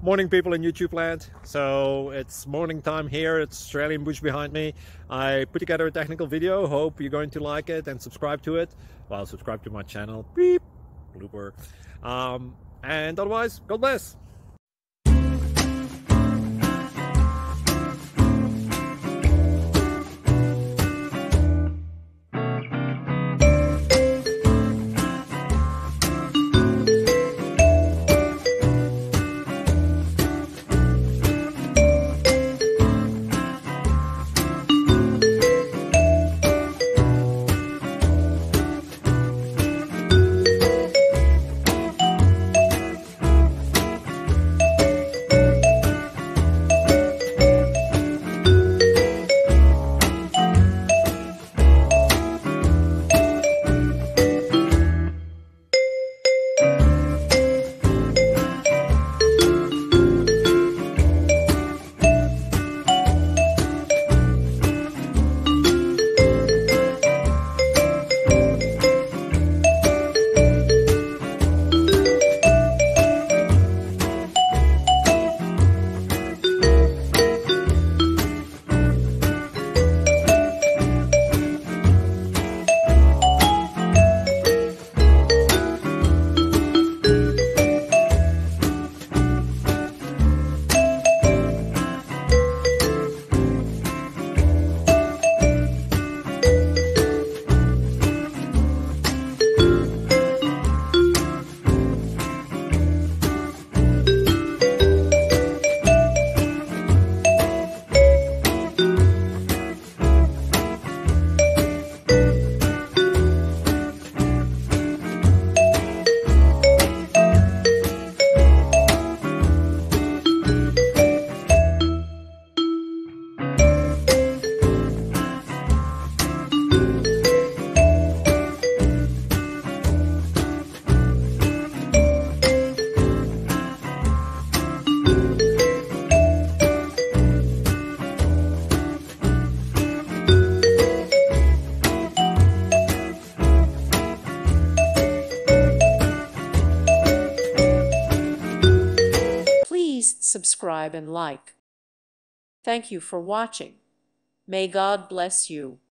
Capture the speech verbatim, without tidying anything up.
Morning, people in YouTube land. So it's morning time here. It's Australian bush behind me. I put together a technical video. Hope you're going to like it and subscribe to it. Well, subscribe to my channel. Beep. Blooper. Um, and otherwise, God bless. Please subscribe and like. Thank you for watching. May God bless you.